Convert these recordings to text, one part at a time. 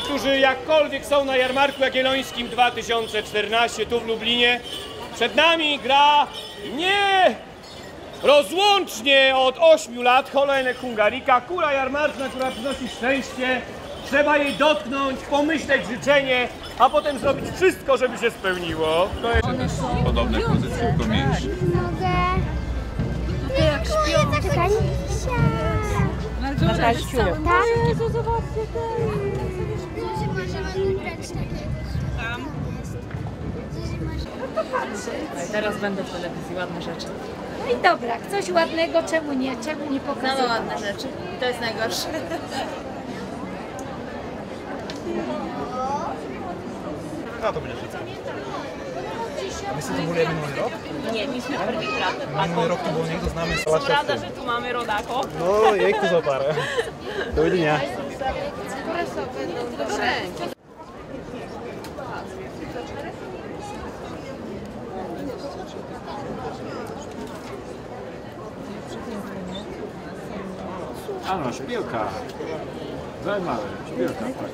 którzy jakkolwiek są na Jarmarku Jagiellońskim 2014 tu w Lublinie. Przed nami gra rozłącznie od 8 lat Holonek Hungarika, kula jarmarczna, która przynosi szczęście. Trzeba jej dotknąć, pomyśleć życzenie, a potem zrobić wszystko, żeby się spełniło. To jest podobne pozycje, tylko mniejsze. Mogę. To jak śpią. Czekaj. Na ciuciu. Tak? Jezu, zobaczcie Teraz będą w telewizji ładne rzeczy. No i dobra, coś ładnego, czemu nie pokazać? Same ładne rzeczy. To jest najgorsze. A to będzie wszystko. My sobie zmulujemy minulý rok? Nie, my jsme prvýkrát. Minulý rok to bol niekto známy z Som ráda, že tu máme rodákov. No, je to za pár. Dovidenia. Ano, szpilka. Zajmamy, szpilka, tak.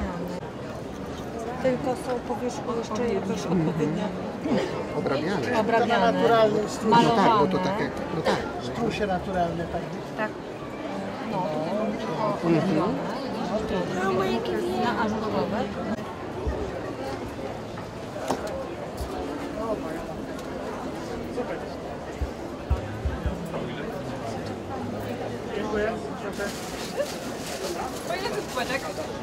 Tylko są po wierzchu jeszcze jakoś odpowiednio Obrabiane. obrabiane, No tak, malowane. bo to tak jak, no tak. Strusie naturalne, tak? Tak. No, tutaj mamy tylko orobione. Na ażurowe. Dziękuję. Po ile tych płytek?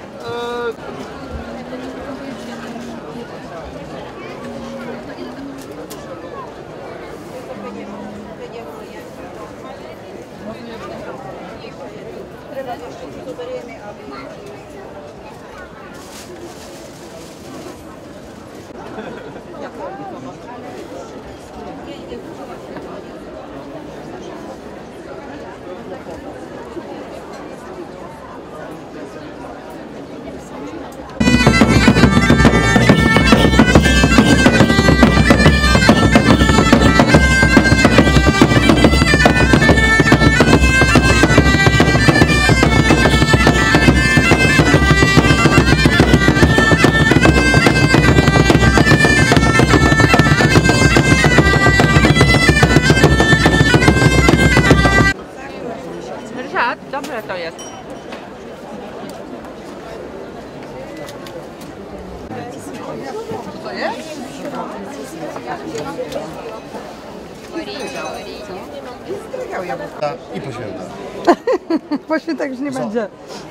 Ryszard, dobre to jest. Co to jest? I po świętach. Po świętach już nie będzie.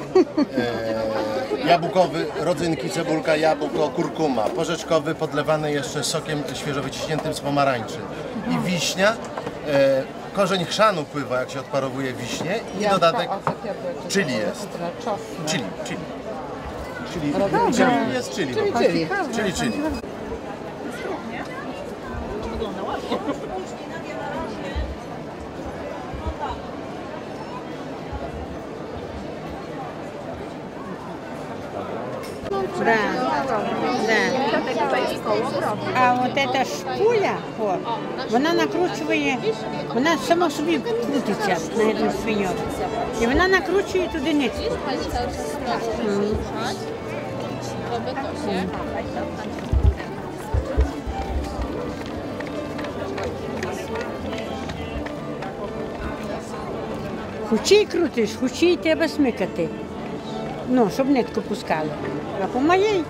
Jabłkowy, rodzynki, cebulka, jabłko, kurkuma. Porzeczkowy, podlewany jeszcze sokiem świeżo wyciśniętym z pomarańczy. I wiśnia. Korzeń chrzanu pływa, jak się odparowuje wiśnie. I dodatek chili jest. Chili. Jest chili. Chili. А от ця шпуля, вона накручує, вона сама собі крутиться на цю свиню. І вона накручує туди нитку. Хучій крутиш, хучій треба смикати. Ну, щоб нитку пускали. А помалій.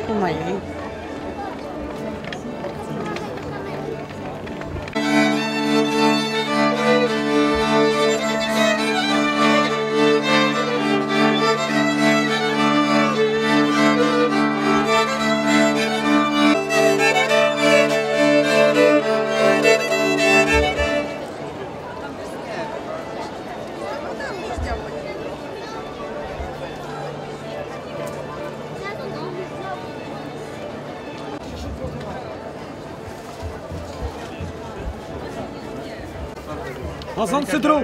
Fazan cydru!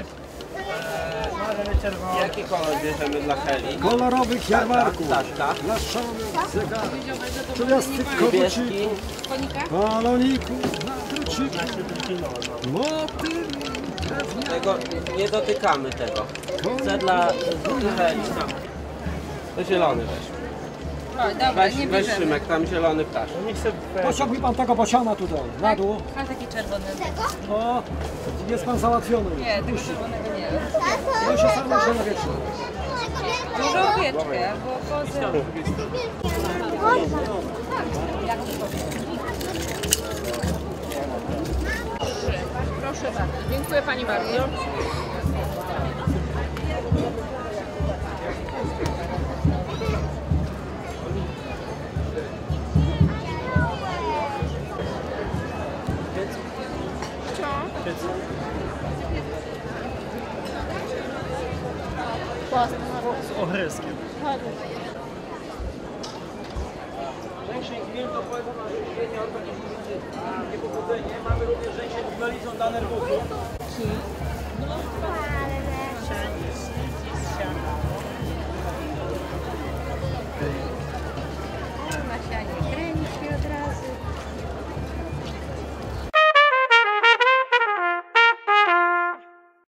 Jaki kolor bierzemy dla Heli? Kolorowych jarmarków. Ptaszka. Blaszczonych, zegarów, czuliastych kowocików, baloników, natrucików, motyli, Tego nie dotykamy tego. Chcę dla Heli. To zielony weź. Weź Szymek, tam zielony ptaszek. Pociągnij pan tego bociana tutaj, na dół. Masz taki czerwony. No, jest pan załatwiony. Nie, tego czerwonego nie. Ja się sam na wieczór. Dużą owieczkę, bo kozy... Proszę bardzo. Dziękuję pani bardzo. Z ochryskiem. Żeńszeń gwint to wpływa na żywienie, organizm niepowodzenie. Mamy również żeńszeń z melizą dla nerwusów.